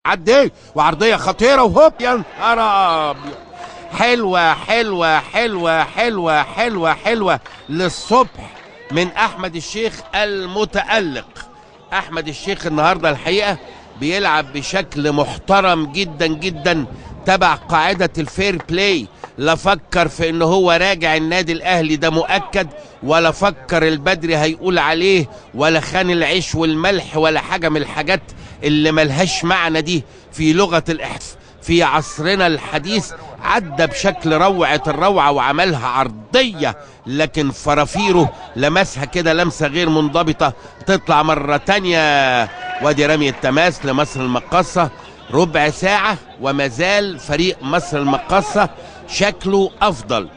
عدي وعرضيه خطيره وهوب يا نهار ابيض. حلوه حلوه حلوه حلوه حلوه حلوه للصبح من احمد الشيخ المتألق. احمد الشيخ النهارده الحقيقه بيلعب بشكل محترم جدا جدا، تبع قاعده الفير بلاي. لا فكر في ان هو راجع النادي الاهلي ده مؤكد، ولا فكر البدري هيقول عليه، ولا خان العيش والملح، ولا حاجه من الحاجات اللي ملهاش معنى دي في لغه في عصرنا الحديث. عدى بشكل روعه الروعه وعملها عرضيه، لكن فرافيره لمسها كده لمسه غير منضبطه تطلع مره تانيه. وادي رمي التماس لمصر المقاصه. ربع ساعه ومازال فريق مصر المقاصه شكله افضل.